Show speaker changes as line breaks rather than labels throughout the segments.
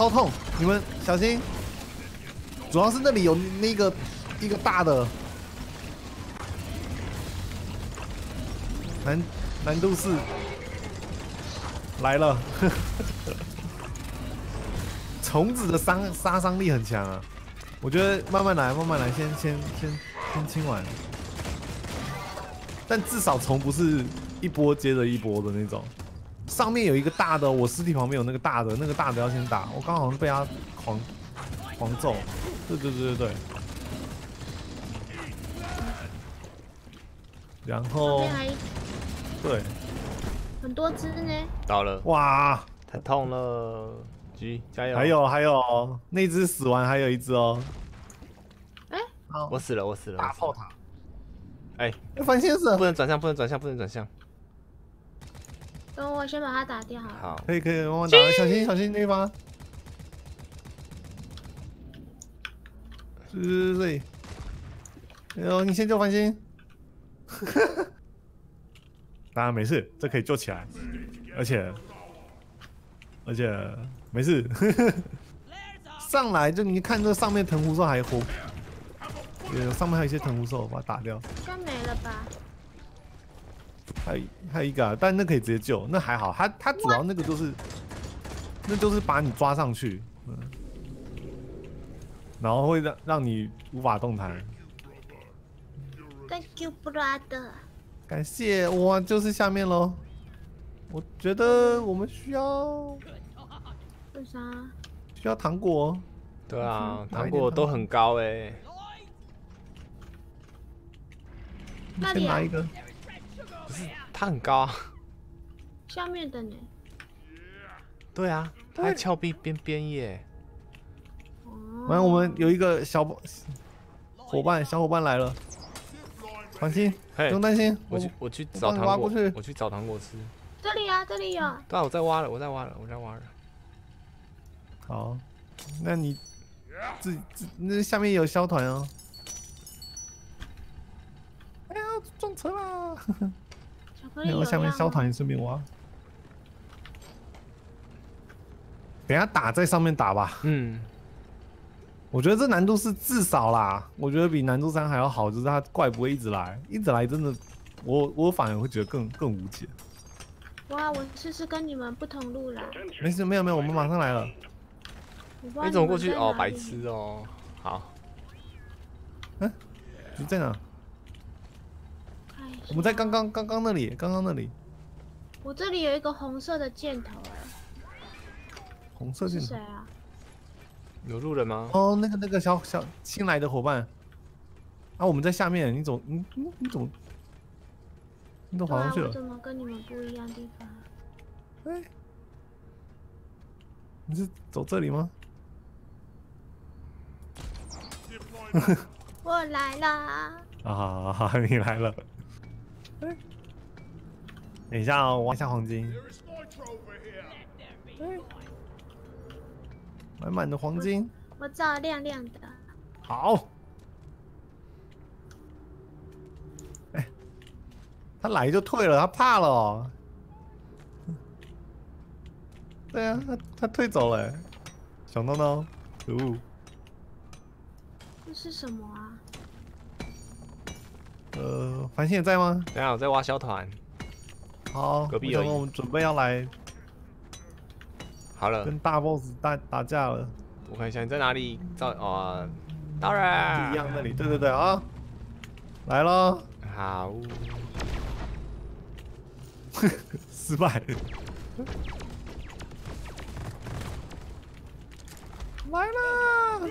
超痛！你们小心，主要是那里有那个一个大的，难度4来了，虫子的杀伤力很强啊！我觉得慢慢来，先清完。但至少虫不是一波接着一波的那种。上面有一个大的，我尸体旁边有那个大的，要先打。我刚好像被他狂揍。对。然后对，
很多只呢。
到了，
哇，
太痛了，G 加油！
还有，那只死完还有一只哦。
哎，
我死了！
大炮塔。
哎，
范先生，
不能转向。
等我先把它打掉。
好，
可以，慢慢打，小心那方。对。哎呦，你先救范心。当然没事，这可以救起来，而且没事。上来就你看这上面藤壶兽还活，上面还有一些藤壶兽，把它打掉。
应该没了吧？
还有一个、啊，但那可以直接救，那还好。它主要那个就是把你抓上去，然后会让你无法动弹。
Thank you, brother。
感谢，哇，就是下面咯。我觉得我们需要
为啥？
需要糖果。
对啊，糖果都很高哎。
先拿一个。
不是，它很高啊。
下面的呢？
对啊，它还峭壁边耶。
完，我们有一个小伙伴来了。放心，不用担心。
我去找糖果，我去找糖果吃。
这里啊，这里有。
对啊，我在挖了。
好，那你那下面有消团哦。哎呀，撞车啦！然后下面消团顺便挖。等一下打在上面打吧。我觉得这难度是至少啦，我觉得比难度3还要好，就是它怪不会一直来真的，我反而会觉得更无解。
哇，我是跟你们不同路啦。
没事，没有，我们马上来了。
你怎么过去？哦，白痴哦。好。
你在哪？我们在刚刚那里。
我这里有一个红色的箭头
红色箭头。
是谁啊？
有路人吗？
哦，那个小新来的伙伴。啊，我们在下面，你怎么跑上去了？
我怎么跟你们不一样地方？
哎，你是走这里吗？
我来啦！
啊，你来了。等一下哦，挖一下黄金。满的黄金。
我照亮亮的。
好。哎，他来就退了，他怕了哦。对啊，他退走了。小闹闹，可恶。
这是什么啊？
繁星也在吗？
等下我在挖小团。
好，
隔壁有。
我们准备要来。
好了。
跟大 boss 打架了。
我看一下你在哪里？到了。
一样那里，对啊。来咯。
好。
失败。来啦！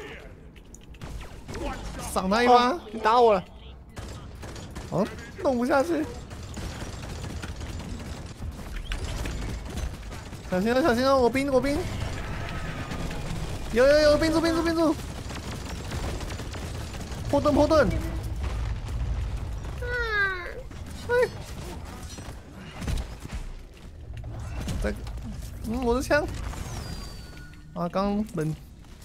赏他一巴！
你打我了。
哦，弄不下去。小心哦！我冰！有冰住！破盾！我的枪！啊，刚冷。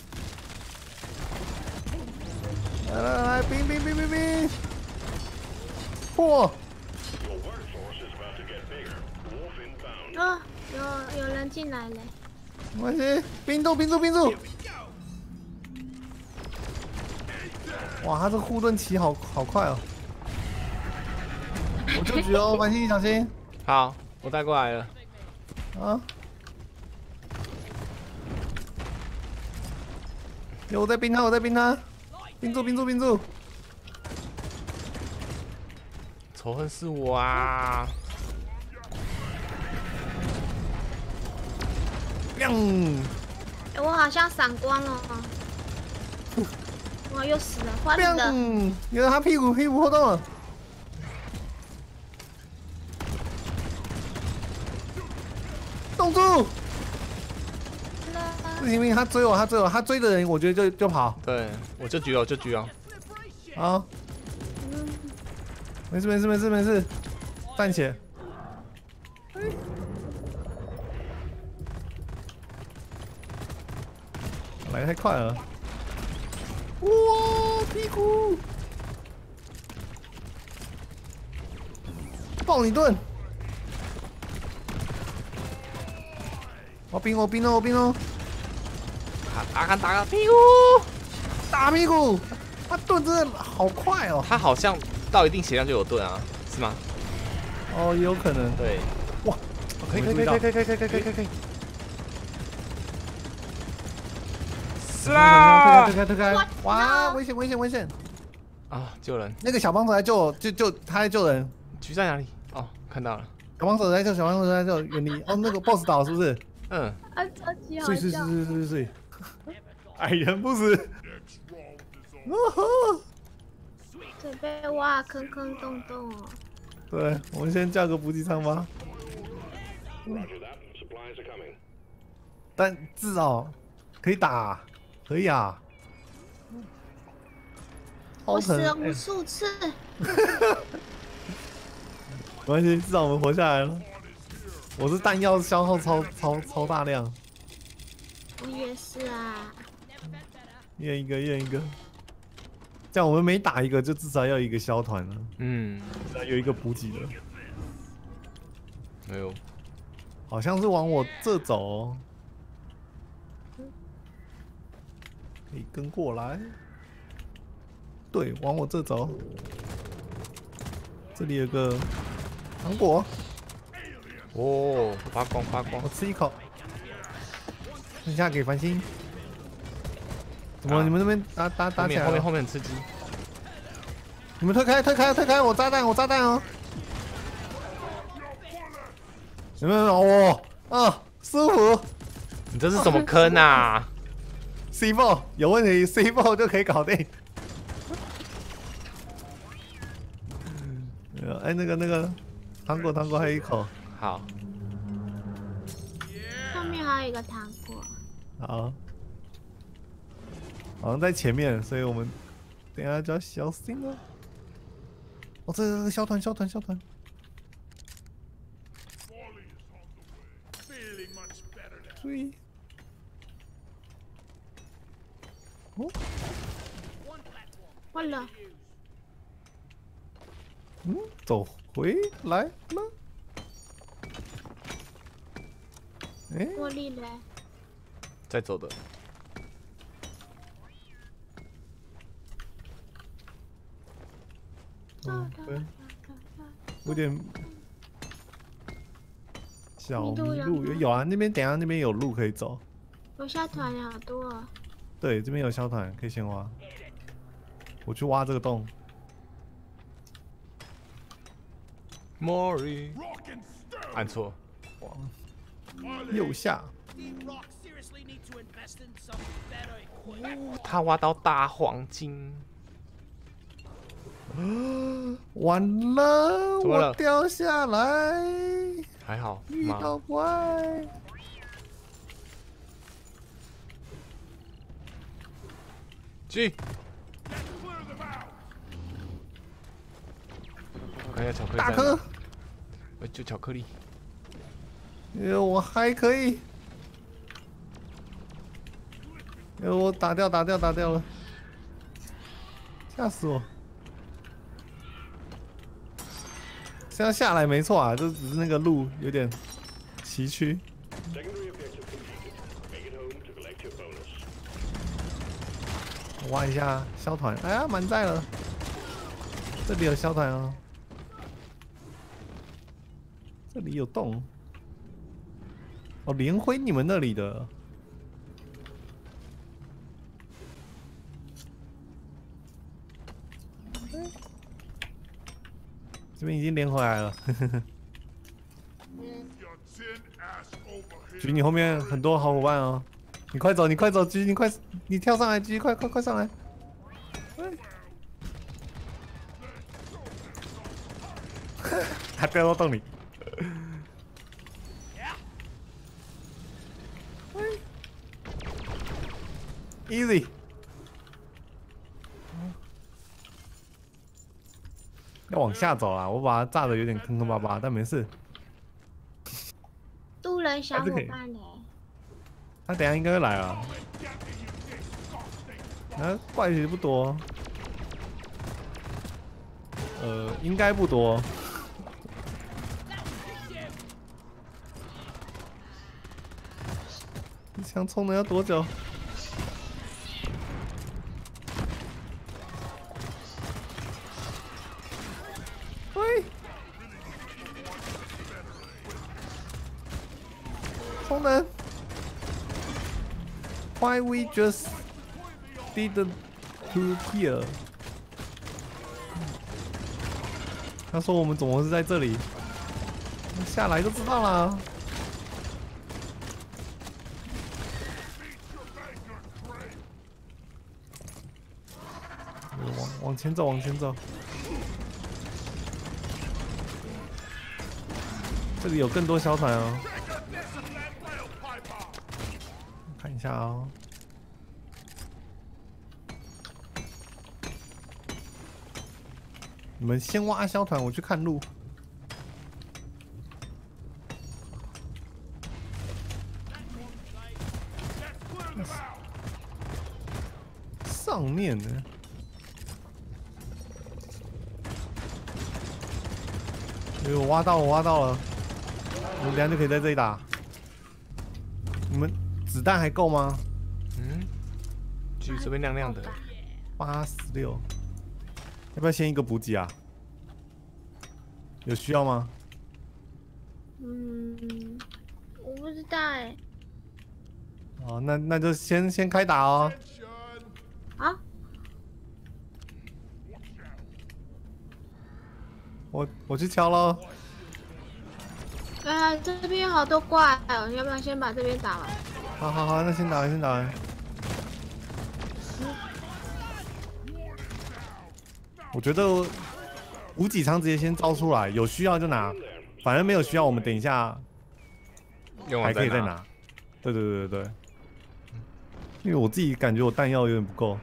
来，冰！破！
哦，有人进来了。
没关系，冰住，冰住，冰住！哇，他这护盾骑好快哦！我就举哦，繁星小心！
好，我带过来了。
啊！有我在冰他，我在冰他，冰住，冰住，冰住！
仇恨是我啊！
亮！
我好像闪光了。哇，又死了，换了。
原来他屁股破洞了。冻住！不行不行，他追我，他追的人，我觉得就跑。
对，我就狙哦。
好。没事，站起来。来太快了！哇，屁股！爆你盾！我冰哦！
打个屁股！
打屁股！他盾真的好快哦！
他好像到一定血量就有盾啊，是吗？
哦，也有可能。
对。哇！可以。是啦！
推开！哇，危险！
啊！救人！
那个小帮手在救，他在救人。
狙在哪里？哦，看到了。
小帮手在救，远离。哦，那个 boss 倒是不是？
嗯。
啊，超级好笑。
碎。矮人不死。
准备挖坑洞哦。
对，我们先叫个补给舱吧。但至少可以打，可以啊。
我死了无数次。
没关系，至少我们活下来了。我是弹药消耗超大量。
我也是啊。
一人一个。这样我们每打一个，就至少要一个消团了。有一个补给的。
没有。
好像是往我这走哦。可以跟过来。对，往我这走。这里有个糖果。
哦，发光！
我吃一口。剩下给繁星。怎么？你们那边打起来了？
后面很刺激。
你们推开！我炸弹哦！有没有？哦，舒服。
你这是什么坑啊
？C4 有问题 ，C4 就可以搞定。哎，那个糖果还有一口。
好。
上面还有一个糖果。
好。好像在前面，所以我们等一下就要小心了。哦，这个消团。注意。哦。
完了。
走回来了。哎，
茉莉嘞？
在走的。
对，有点小迷路，有啊，那边等一下那边有路可以走。
有消团好多哦。
对，这边有消团，可以先挖。我去挖这个洞。
Mori， 按错。
右下。
他挖到大黄金。
完了，我掉下来。
还好，
遇到怪。
去。看一下巧克力。
大颗。
就巧克力。
我还可以。我打掉了。吓死我！是要下来没错啊，就只是那个路有点崎岖。 挖一下硝团，哎呀，满载了。这里有硝团哦，这里有洞。哦，连辉你们那里的。这边已经连回来了。举你后面很多好伙伴哦，你快走，你快走，举你快，你跳上来，举快上来。他掉到洞里。Easy。要往下走啊！我把它炸的有点坑坑巴巴，但没事。
路人小伙伴呢？
他等一下应该会来啊。怪其实不多。应该不多。你想冲的要多久？喂！充能 ？Why we just didn't to here？ 他说我们怎么是在这里？下来就知道了。往前走，往前走。这里有更多小团哦，看一下哦。你们先挖小团，我去看路。上面呢？哎呦，我挖到了，我挖到了。我们等下就可以在这里打。你们子弹还够吗？
橘这边亮亮的。
86，要不要先一个补给啊？有需要吗？
我不知道哎。
哦，那就先开打哦。
好。
我去敲喽。
这边有好多怪哦，要不要先把这边打完？
好，那先打完，先打完。我觉得补给仓直接先招出来，有需要就拿，反正没有需要，我们等一下还可以再拿。对，因为我自己感觉我弹药有点不够，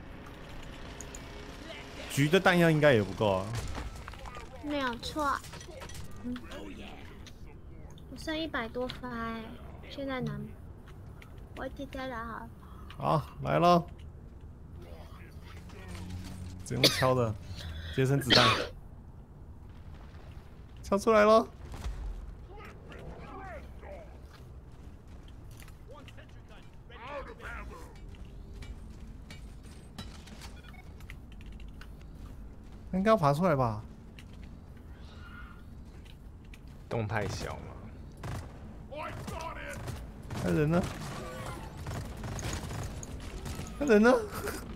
橘的弹药应该也不够啊。
没有错。我剩100多发哎，现在能，我接下来好。
好，来喽。只用敲的，节省子弹。敲出来喽！应该要爬出来吧？
洞太小嘛。
那人呢？那人呢？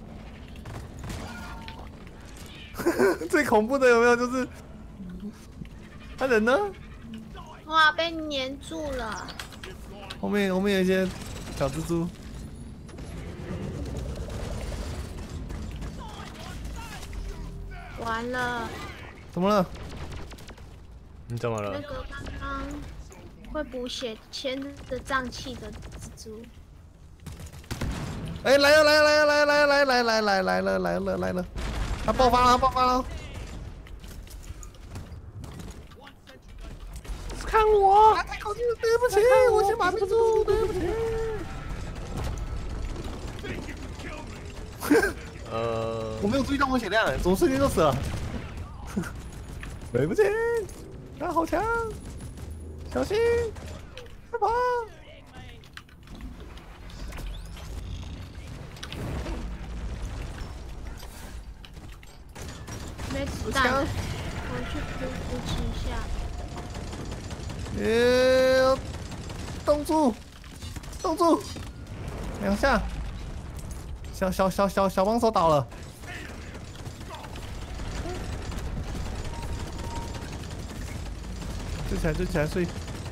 最恐怖的有没有？就是他人呢？
哇，被粘住了。
后面有一些小蜘蛛。
完了。
怎么了？
你怎么了？
那个刚刚会补血签的脏器的蜘蛛。
哎，来了！他爆发了！看我！太靠近了，对不起，我先把这个住，对不起。我没有注意到我血量，怎么瞬间就死了？对不起，他好强，小心，快跑！
完蛋了，我去补给一下。
冻住，冻住，2下。小帮手倒了。追起来，睡。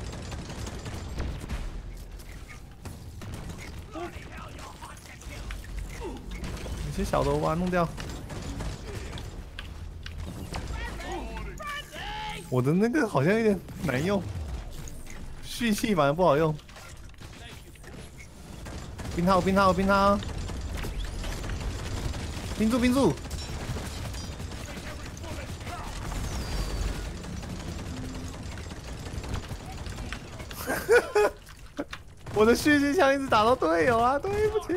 有些小的我把它弄掉。我的那个好像有点难用，蓄气反而不好用。冰套，冰住！我的蓄气枪一直打到队友啊，对不起。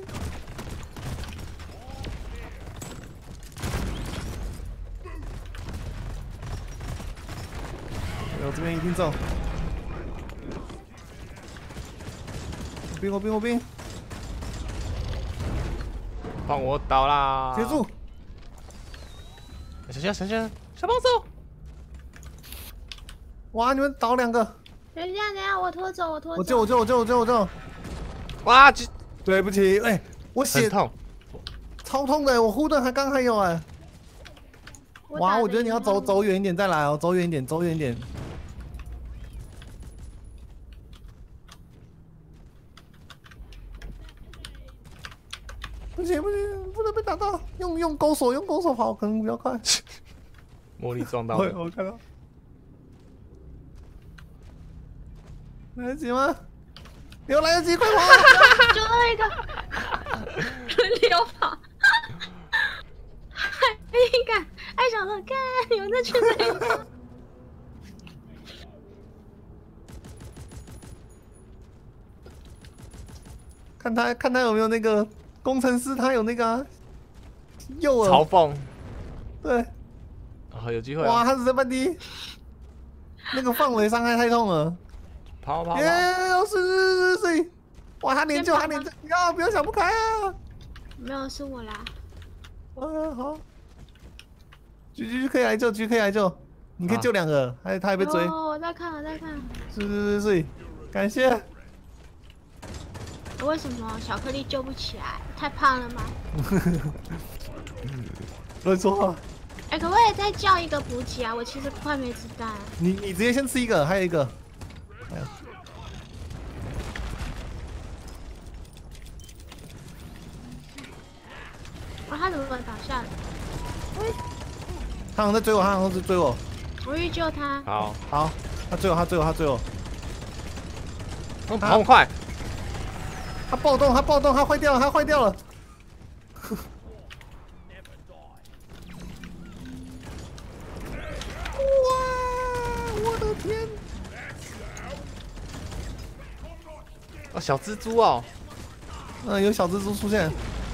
我这边一定中。我兵！
换我倒啦！
接住！
小帮手！
哇，你们倒2个！
等一下，我拖走。
我救！
哇，
对不起，哎，我血
痛，
超痛的，我护盾刚还有哎。哇，我觉得你要走远一点再来哦，走远一点。不行，不能被打到，用钩手跑可能比较快。
魔力撞到
我看到。来得及吗？有来得及，快跑！
就那一个，轮流跑。爱小乐，看你们这群人。
看他有没有那个工程师，他有那个诱饵。
嘲讽。
对。
哦，有机会。
哇，他只剩半滴。那个范围伤害太痛了。
跑！
是！哇，他连救！不要想不开啊！
没有，是我啦。
好。狙可以来救，你可以救2个，他还被追。
我在看。
是，感谢。
为什么小颗粒救不起来？太胖了吗？
乱说话。
哎，可不可以再叫一个补给啊？我其实快没子弹。
你直接先吃一个，还有一个。
哇，他怎么倒下了？
他好像在追我，
我去救他。
好，
他追我。
跑快！
他暴动，他坏掉了。哇，我的天！
哦，小蜘蛛哦。
有小蜘蛛出现。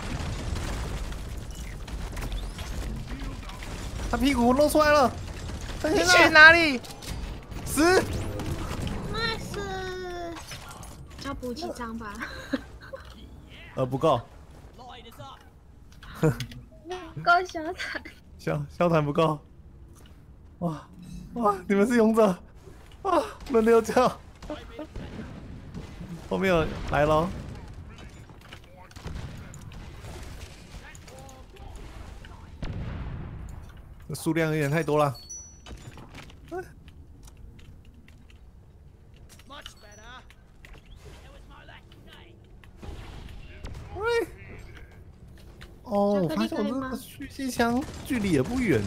他屁股露出来了。
你去哪里？
死！
nice， 要补几张吧？
不够。
不够小坦。
小坦不够。哇，你们是勇者。轮流叫。后面有来喽。数量有点太多了。哦，我发现我这个蓄气枪距离也不远。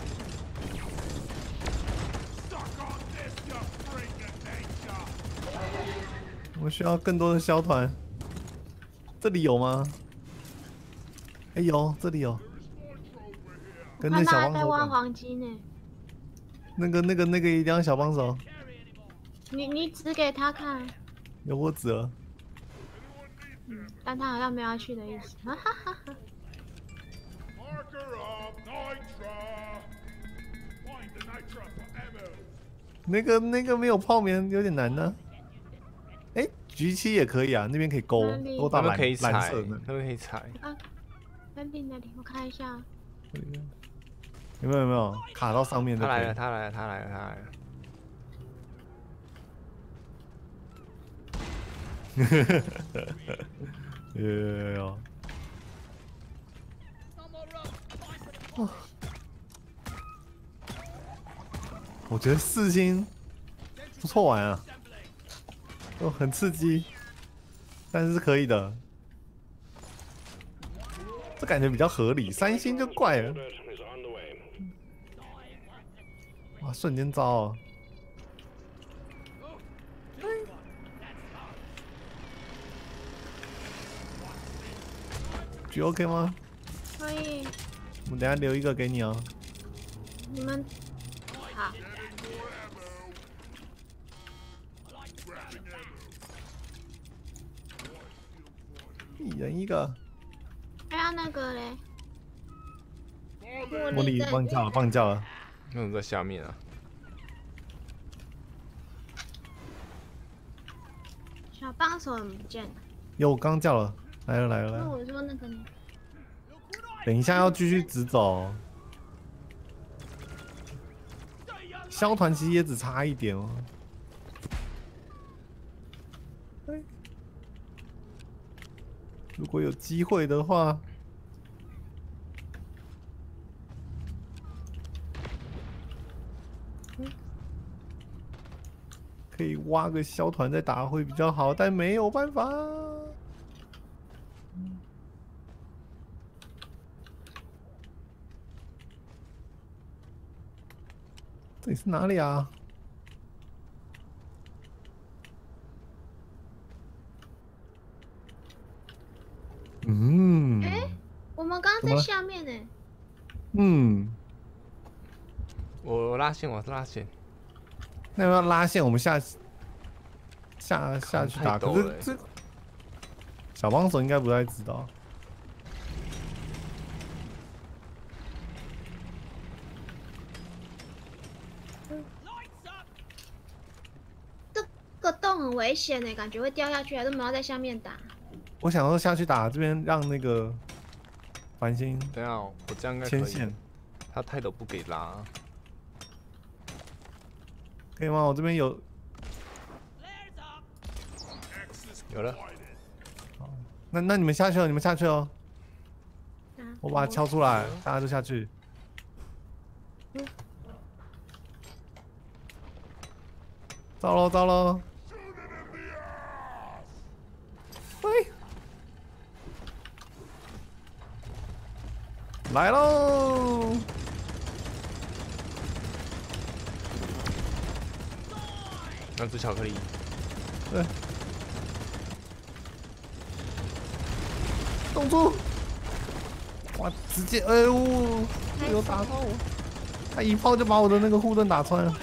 我需要更多的消团。这里有吗？哎有，这里有。跟那小帮手。
在挖黄金呢。
那个一定要小帮手。
你指给他看。
有我指了。
但他好像没有要去的意思。哈哈哈哈。
那个没有泡棉有点难呢。哎，橘七也可以啊，那边可以勾到蓝色的，
那边可以踩。
那里我看一下。
有没有卡到上面？
他来了，他来了，他来了，他来了。
有。我觉得4星不错玩啊，很刺激，但是是可以的。这感觉比较合理，3星就怪了。哇，瞬间招啊！局 OK 吗？
可以。
我们等下留一个给你哦。
你们好。
一人一个。
还要那个嘞？
茉莉帮你叫了，帮你叫了。
那种在下面啊。
小帮手怎么不见了？
有，我刚叫了，来了来了来了。
那我说那个呢？
等一下要继续直走。消团其实也只差一点哦。如果有机会的话，可以挖个消团再打会比较好，但没有办法。这里是哪里啊？嗯。
哎，我们刚刚在下面呢。
嗯。
我拉线，我拉线。
那要拉线，我们下去打。可是这小帮手应该不太知道。
这个洞很危险呢，感觉会掉下去，还是我们要在下面打？
我想说下去打，这边让那个繁星。
等下，我这样应该
牵线。
他泰斗不给拉。
可以吗？我这边有。
有了。
好，那你们下去了，你们下去哦。我把它敲出来，大家就下去。糟了糟了！喂，来喽！
那只巧克力。
对。动住！哇，直接哎呦，有打到我！他一炮就把我的那个护盾打穿了。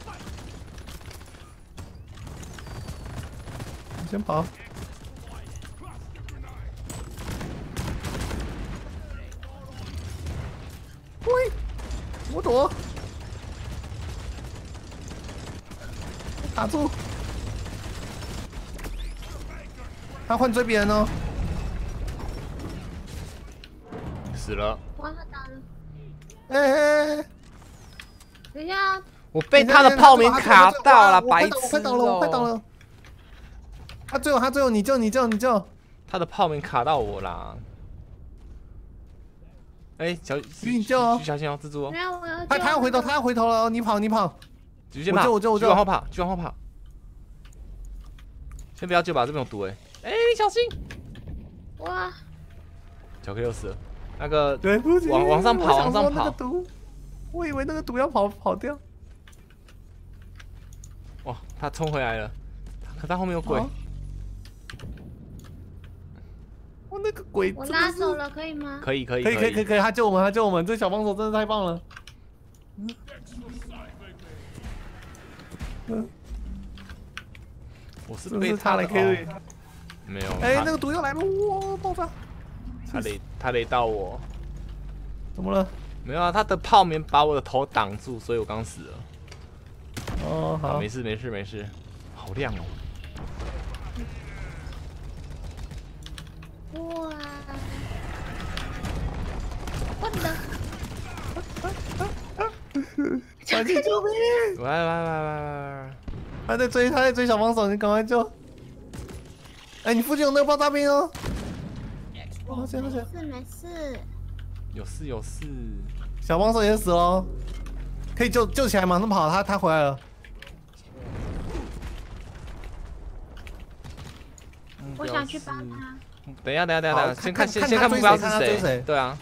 你先跑。喂，我躲。打住！他换追别人哦。
死了！
哇，他打了！
哎！
等一下，
我被他的炮名卡到了，白痴！
我快倒了，我快倒了！他追我，你救！
他的炮名卡到我啦！哎，
你救哦！
小心哦，蜘蛛哦！
他
要回头，他要回头了哦！你跑！
直接跑！
我救！
继续往后跑！先不要救吧，这边有毒哎！哎，你小心！
哇！
巧克力又死了。那个，
对不起，
往上跑！
我以为那个毒要跑掉。
哇，他冲回来了，可他后面有鬼。
我那个鬼，
我拉走了，可以吗？
可以，
他救我们，这小帮手真的太棒了。
我是被他
来 carry，
没有。
哎，那个毒又来了，哇，爆炸！
他雷到我，
怎么了？
没有啊，他的炮棉把我的头挡住，所以我刚死了。
哦，好，
没事，好亮哦！
哇！我的，
快去救命！
喂！
他在追小帮手，你赶快救！哎，你附近有那个爆炸兵哦！好险！
没事。
有事。
小帮手也死了，可以救起来，马上跑！他回来了。
我想去帮他。
等一下，先看目标是谁？对啊。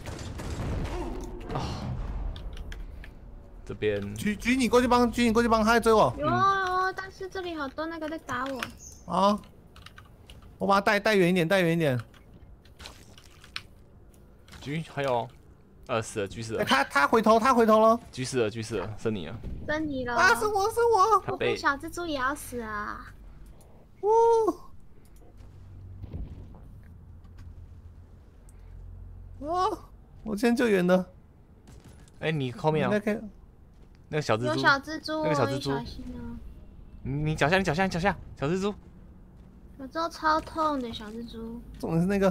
哦，这边。
举你过去帮，他在追我。
有，但是这里好多那个在打我。
啊！我把他带远一点。
狙还有，死了，狙死了。
他回头了。
狙死了，剩你了。
啊！
是我。
我被小蜘蛛咬死啊！
我先救援的。
哎，你后面啊？那个小蜘蛛。
有小蜘蛛，
那个小蜘蛛。你脚下，小蜘蛛。
有时候超痛的小蜘蛛。
重点是那个。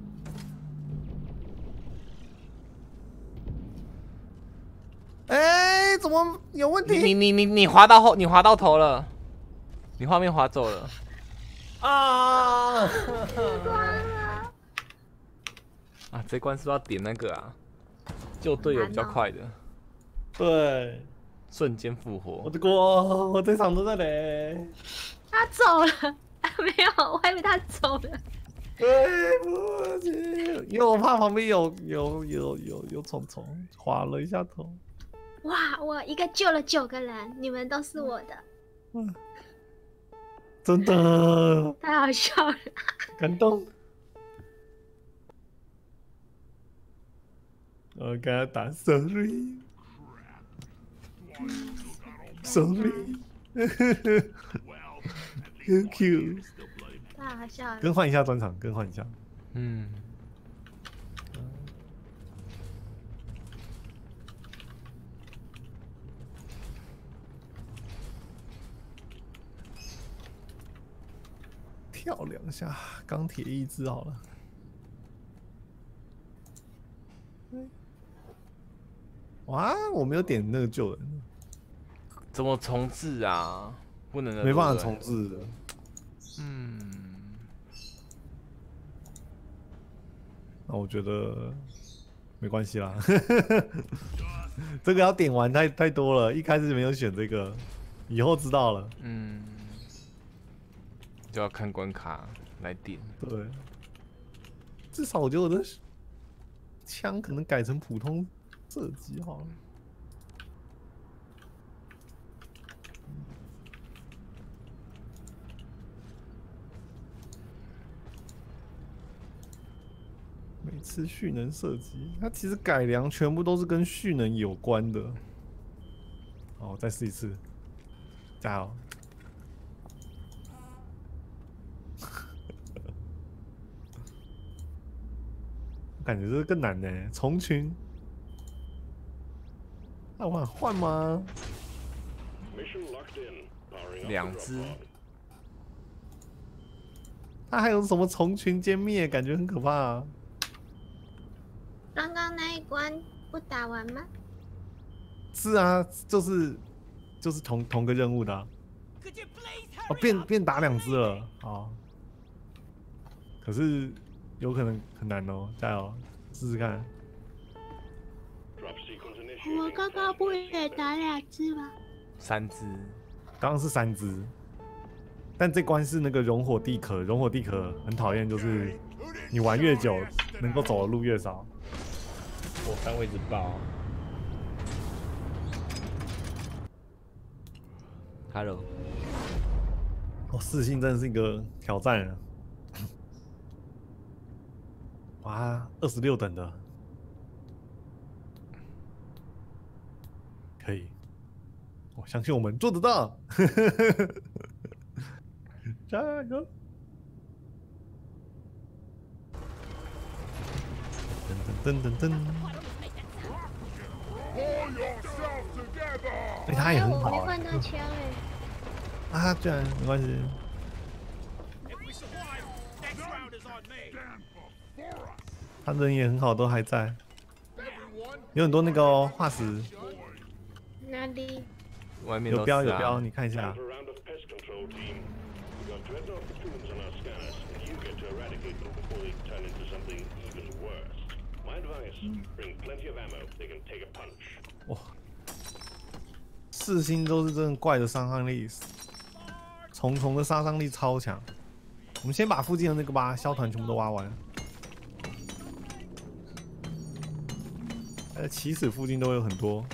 哎，怎么有问题？
你滑到头了，你画面滑走了。
啊！
啊，这关是不是要点那个啊？救队友比较快的。
对，
瞬间复活。
我的锅，我这场都在嘞。
他走了，没有，我还以为他走了。
对不起，因为我怕旁边有虫虫，划了一下头。
哇，我一个救了9个人，你们都是我的。
真的。
太好笑了。
感动。我跟他打 sorry。QQ。
太好笑了。
更换一下专场，跳2下，钢铁意志好了。哇，我没有点那个救人。
怎么重置啊？不能的，
没办法重置的。那我觉得没关系啦。这个要点完太多了，一开始没有选这个，以后知道了。
就要看关卡来点。
对，至少我觉得我的枪可能改成普通射击好了。每次蓄能射击，它其实改良全部都是跟蓄能有关的。好，再试一次，加油！感觉这个更难呢，虫群。那我换吗
？2只。
它还有什么虫群歼灭？感觉很可怕啊。
刚刚那一关不打完吗？
是啊，就是同个任务的、啊。哦，变打2只了，好。可是有可能很难哦，加油，试试看。
我刚刚不也打2只吗
？3只，
刚刚是3只。但这关是那个熔火地壳，熔火地壳很讨厌，就是你玩越久，能够走的路越少。
火山会一直爆。Hello。
哦，4星真的是一个挑战啊！哇，26等的，可以，我相信我们做得到。加油！噔！哎，他也很好。
我没换到枪哎。
啊，居然没关系。他人也很好，都还在。 有很多那个哦化石，
哪里？
外面都
有标
是啊
有标，你看一下。哇，4星都是真的怪的伤害力，重重的杀伤力超强。我们先把附近的那个吧，消团全部都挖完。起始附近都有很多。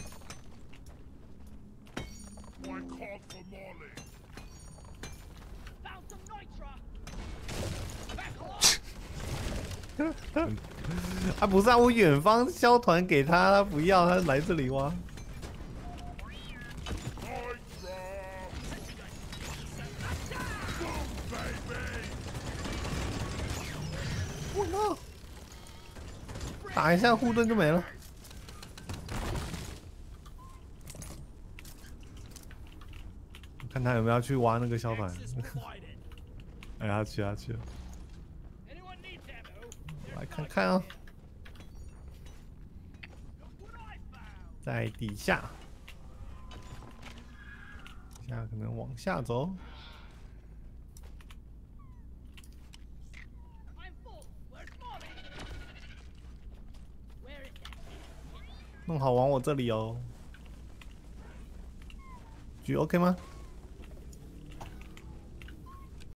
啊，不是啊，我远方消团给他，他不要，他来这里挖。我靠！打一下护盾就没了。看他有没有要去挖那个消团。哎呀，去啊去啊！来看看啊，在底下，底下可能往下走。弄好往我这里哦。局 OK 吗？